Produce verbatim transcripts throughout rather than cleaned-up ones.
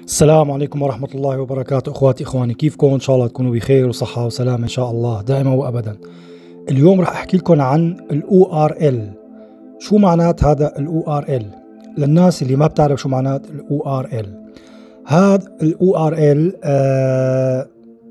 السلام عليكم ورحمة الله وبركاته. اخواتي اخواني، كيفكم؟ ان شاء الله تكونوا بخير وصحة وسلامة ان شاء الله دائما وابدا. اليوم رح احكي لكم عن ال أو آر إل. شو معنات هذا ال أو آر إل؟ للناس اللي ما بتعرف شو معنات ال أو آر إل، هذا ال أو آر إل آه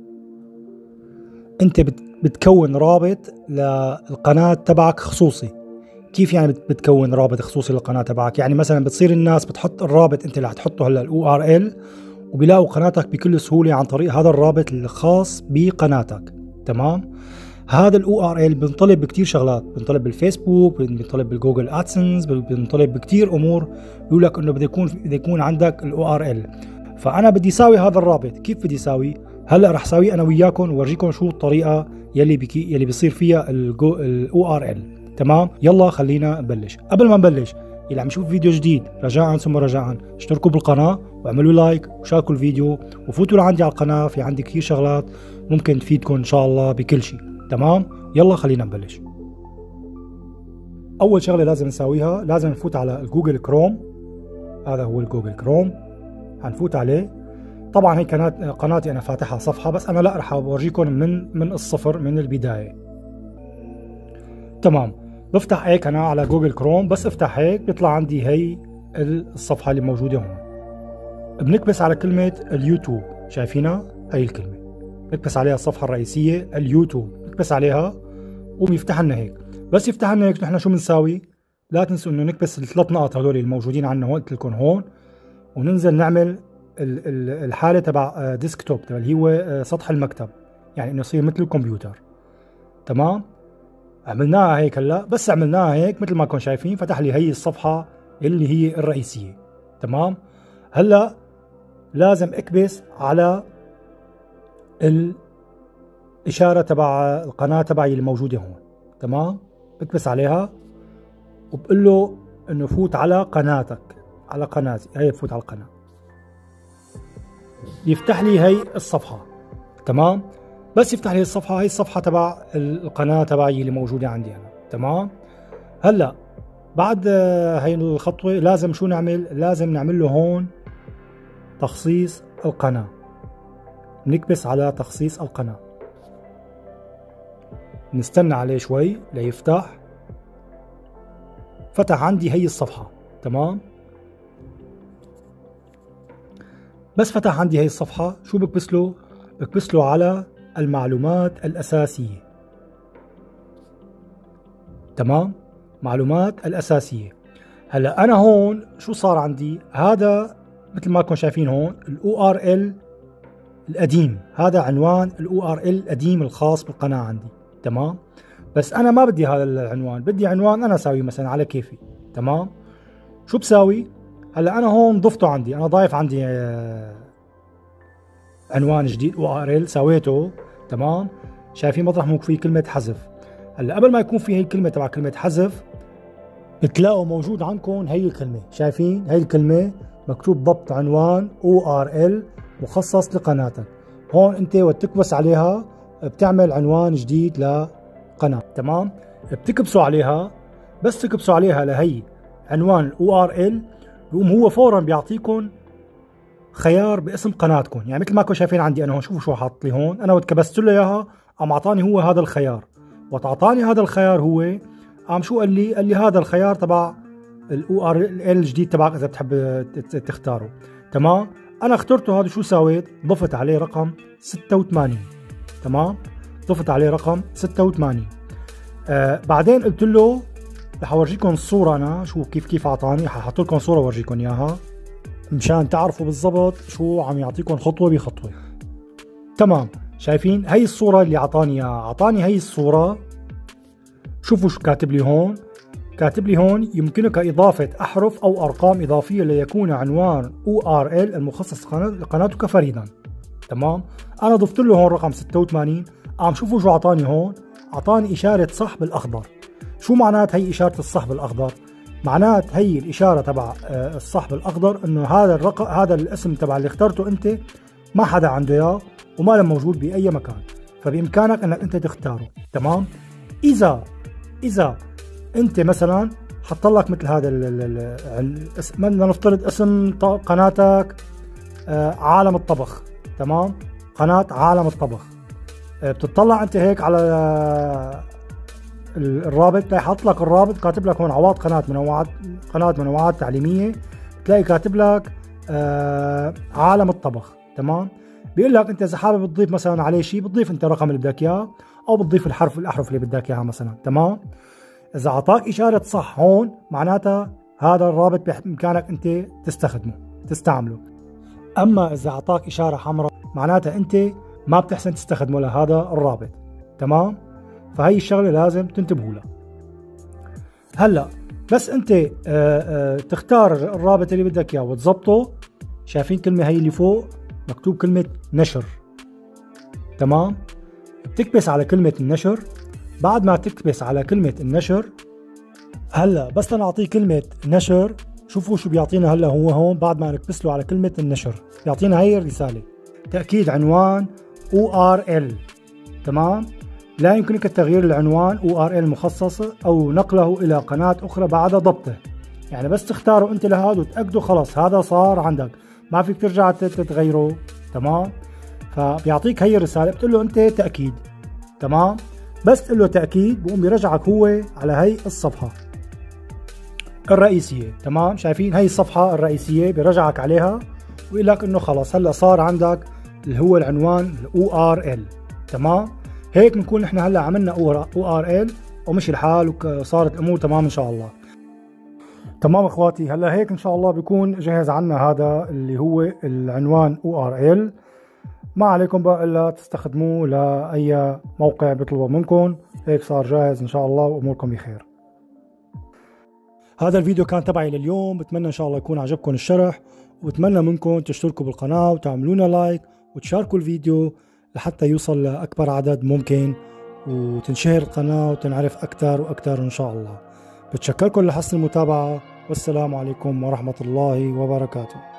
انت بتكون رابط للقناة تبعك خصوصي. كيف يعني بتكون رابط خصوصي للقناة تبعك؟ يعني مثلا بتصير الناس بتحط الرابط انت اللي حتحطه هلا ال أو آر إل، وبيلاقوا قناتك بكل سهولة عن طريق هذا الرابط الخاص بقناتك. تمام؟ هذا ال أو آر إل بنطلب بكتير شغلات، بنطلب بالفيسبوك، بنطلب بالجوجل ادسنس، بنطلب بكتير امور. بيقول لك انه بده يكون بده يكون عندك ال أو آر إل. فانا بدي ساوي هذا الرابط. كيف بدي ساوي؟ هلا رح ساوي انا وياكم وورجيكم شو الطريقة يلي بكي يلي بيصير فيها ال أو آر إل. تمام؟ يلا خلينا نبلش. قبل ما نبلش، اللي عم يشوف فيديو جديد رجاء ثم رجاء اشتركوا بالقناة واعملوا لايك وشاركوا الفيديو وفوتوا لعندي على القناة، في عندي كثير شغلات ممكن تفيدكم ان شاء الله بكل شيء. تمام؟ يلا خلينا نبلش. اول شغلة لازم نساويها، لازم نفوت على الجوجل كروم. هذا هو الجوجل كروم، هنفوت عليه. طبعا هي قناة قناتي انا فاتحها صفحة، بس انا لا رح اورجيكم من من الصفر من البداية. تمام، بفتح هيك انا على جوجل كروم، بس افتح هيك بيطلع عندي هي الصفحة اللي موجودة هون. بنكبس على كلمة اليوتيوب، شايفينها؟ هي الكلمة بنكبس عليها الصفحة الرئيسية اليوتيوب، بنكبس عليها وبيفتح لنا هيك. بس يفتح لنا هيك نحن شو بنساوي؟ لا تنسوا انه نكبس الثلاث نقط هذول الموجودين عندنا هون، قلت لكم هون، وننزل نعمل الحالة تبع ديسكتوب تبع اللي هو سطح المكتب، يعني انه يصير مثل الكمبيوتر. تمام؟ عملناها هيك هلا، بس عملناها هيك مثل ما كنتم شايفين فتح لي هي الصفحة اللي هي الرئيسية. تمام؟ هلا لازم اكبس على الإشارة تبع القناة تبعي اللي موجودة هون. تمام؟ بكبس عليها وبقول له انه فوت على قناتك، على قناتي هي، فوت على القناة، يفتح لي هي الصفحة. تمام؟ بس يفتح لي الصفحة، هي الصفحة تبع القناة تبعي اللي موجودة عندي أنا. تمام؟ هلا بعد هي الخطوة لازم شو نعمل؟ لازم نعمل له هون تخصيص القناة. نكبس على تخصيص القناة، نستنى عليه شوي ليفتح. فتح عندي هي الصفحة. تمام؟ بس فتح عندي هي الصفحة، شو بكبس له؟ بكبس له على المعلومات الأساسية. تمام؟ معلومات الأساسية. هلا أنا هون شو صار عندي؟ هذا مثل ما كنتم شايفين هون ال أو آر إل القديم، هذا عنوان ال أو آر إل القديم الخاص بالقناة عندي. تمام؟ بس أنا ما بدي هذا العنوان، بدي عنوان أنا ساويه مثلا على كيفي. تمام؟ شو بساوي؟ هلا أنا هون ضفته عندي، أنا ضايف عندي عنوان جديد أو آر إل سويته. تمام؟ شايفين مطرح مو في كلمة حذف. هلا قبل ما يكون في هي الكلمة تبع كلمة حذف، بتلاقوا موجود عندكم هي الكلمة، شايفين هي الكلمة مكتوب ضبط عنوان أو آر إل مخصص لقناتك. هون انت وتكبس عليها بتعمل عنوان جديد لقناة. تمام؟ بتكبسوا عليها، بس تكبسوا عليها لهي عنوان أو آر إل، بيقوم هو فورا بيعطيكم خيار باسم قناتكم. يعني مثل ما كنتم شايفين عندي انا هون، شوفوا شو حاط لي هون، انا وتكبست له اياها قام اعطاني هو هذا الخيار. وتعطاني هذا الخيار هو قام شو قال لي؟ قال لي هذا الخيار تبع الاو ار ال الجديد تبعك اذا بتحب تختاره. تمام؟ انا اخترته هذا. شو سويت؟ ضفت عليه رقم ستة وثمانين. تمام؟ ضفت عليه رقم ستة وثمانين. آه بعدين قلت له رح اورجيكم الصورة، انا شو كيف كيف اعطاني، ححط لكم صورة اورجيكم اياها مشان تعرفوا بالضبط شو عم يعطيكم خطوة بخطوة. تمام؟ شايفين هي الصورة اللي اعطاني اياها؟ اعطاني هي الصورة. شوفوا شو كاتب لي هون، كاتب لي هون يمكنك إضافة أحرف أو أرقام إضافية ليكون عنوان أو آر إل المخصص لقناتك فريدا. تمام؟ أنا ضفت له هون رقم ستة وثمانين. قام شوفوا شو أعطاني هون، أعطاني إشارة صح بالأخضر. شو معنات هي إشارة الصح بالأخضر؟ معنات هي الإشارة تبع الصح بالأخضر إنه هذا الرقم، هذا الاسم تبع اللي اخترته أنت ما حدا عنده إياه وما له موجود بأي مكان، فبإمكانك إنك أنت تختاره. تمام؟ إذا إذا أنت مثلا حط لك مثل هذا الاسم، بدنا نفترض اسم قناتك آه عالم الطبخ، تمام، قناة عالم الطبخ. آه بتطلع انت هيك على آه الرابط، بتلاقي حاط لك الرابط كاتب لك هون عواض قناة منوعات، قناة منوعات تعليمية، بتلاقي كاتب لك آه عالم الطبخ، تمام. بيقول لك انت اذا حابب تضيف مثلا عليه شيء بتضيف انت الرقم اللي بدك اياه، او بتضيف الحرف الاحرف اللي بدك اياها مثلا، تمام. اذا اعطاك اشارة صح هون معناتها هذا الرابط بامكانك انت تستخدمه تستعمله. اما اذا اعطاك اشارة حمراء معناتها انت ما بتحسن تستخدمه لهذا الرابط، تمام. فهي الشغلة لازم تنتبهوا لها. هلا بس انت آآ آآ تختار الرابط اللي بدك اياه وتظبطه، شايفين كلمة هي اللي فوق مكتوب كلمة نشر، تمام. بتكبس على كلمة النشر. بعد ما تكبس على كلمة النشر، هلا بس نعطيه كلمة نشر، شوفوا شو بيعطينا هلا هو هون. بعد ما نكبس له على كلمة النشر بيعطينا هي الرسالة: تأكيد عنوان أو آر إل، تمام. لا يمكنك تغيير العنوان أو آر إل مخصصة أو نقله إلى قناة أخرى بعد ضبطه. يعني بس تختاره أنت لهذا وتأكده، خلص هذا صار عندك، ما فيك ترجع تتغيره، تمام. فبيعطيك هي الرسالة، بتقول له أنت تأكيد، تمام. بس تقول له تأكيد بقوم بيرجعك هو على هي الصفحة الرئيسية، تمام. شايفين هي الصفحة الرئيسية بيرجعك عليها ويقول لك إنه خلص هلا صار عندك اللي هو العنوان أو آر إل، تمام. هيك بنكون نحن هلا عملنا أو آر إل ومشي الحال وصارت الأمور تمام إن شاء الله. تمام اخواتي، هلا هيك ان شاء الله بيكون جاهز عنا هذا اللي هو العنوان أو آر إل. ما عليكم بقى الا تستخدموه لاي موقع بيطلبه منكم. هيك صار جاهز ان شاء الله واموركم بخير. هذا الفيديو كان تبعي لليوم، بتمنى ان شاء الله يكون عجبكم الشرح، وبتمنى منكم تشتركوا بالقناة وتعملونا لايك وتشاركوا الفيديو لحتى يوصل لأكبر عدد ممكن، وتنشهر القناة وتنعرف أكثر وأكثر إن شاء الله. بتشكركم لحسن المتابعة، والسلام عليكم ورحمة الله وبركاته.